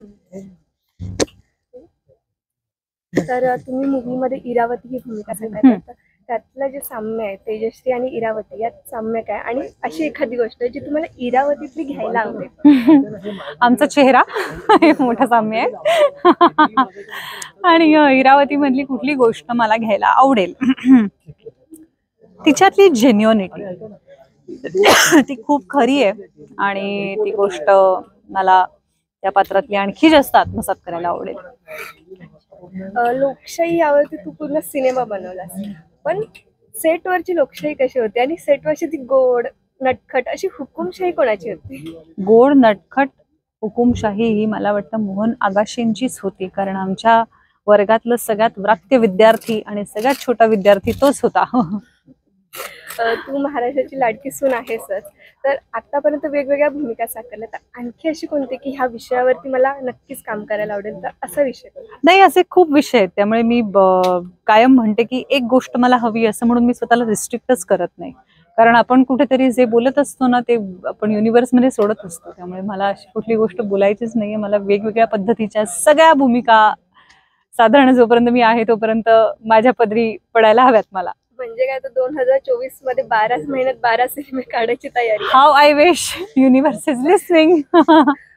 तर तुम्ही मूवीमध्ये इरावती ही भूमिका साकारता, त्यातलं जे साम्य आहे तेजश्री आणि इरावती यात साम्य काय, आणि अशी एखादी गोष्ट जी तुम्हाला इरावतीतली घ्यायला आवडेल? आमचा चेहरा मोठा साम्य आहे आणि इरावती मधली कुठली गोष्ट मला घ्यायला आवडेल तिच्यातली जेन्युइनिटी, ती खूप खरी आहे आणि ती गोष्ट मला त्या पात्रातली आणखी जास्त आत्मसात करायला आवडेल. लोकशाही यावरती तू पूर्ण सिनेमा बनवलास, पण सेटवरची लोकशाही कशी होती आणि सेटवरची ती गोड नटखट अशी हुकुमशाही कोणाची होती? गोड नटखट हुकुमशाही ही मला वाटतं मोहन आगाशेंचीच होती, कारण आमच्या वर्गातलं सगळ्यात व्रात्य विद्यार्थी आणि सगळ्यात छोटा विद्यार्थी तोच होता. तू महाराष्ट्राची लाडकी सून आहेसच, तर आतापर्यंत वेगवेगळ्या भूमिका साकारल्या, तर आणखी अशी कोणती की ह्या विषयावरती मला नक्कीच काम करायला आवडेल, तर असा विषय नाही, असे खूप विषय आहेत. त्यामुळे मी कायम म्हणते की एक गोष्ट मला हवी असं म्हणून मी स्वतःला रिस्ट्रिक्टच करत नाही, कारण आपण कुठेतरी जे बोलत असतो ना ते आपण युनिव्हर्समध्ये सोडत असतो. त्यामुळे मला अशी कुठली गोष्ट बोलायचीच नाहीये. मला वेगवेगळ्या पद्धतीच्या सगळ्या भूमिका साधारण जोपर्यंत मी आहे तोपर्यंत माझ्या पदरी पडायला हव्यात मला. म्हणजे काय, तर 2024 मध्ये 12 महिन्यात 12 सिनेमे काढायची तयारी? How I wish, universe is listening.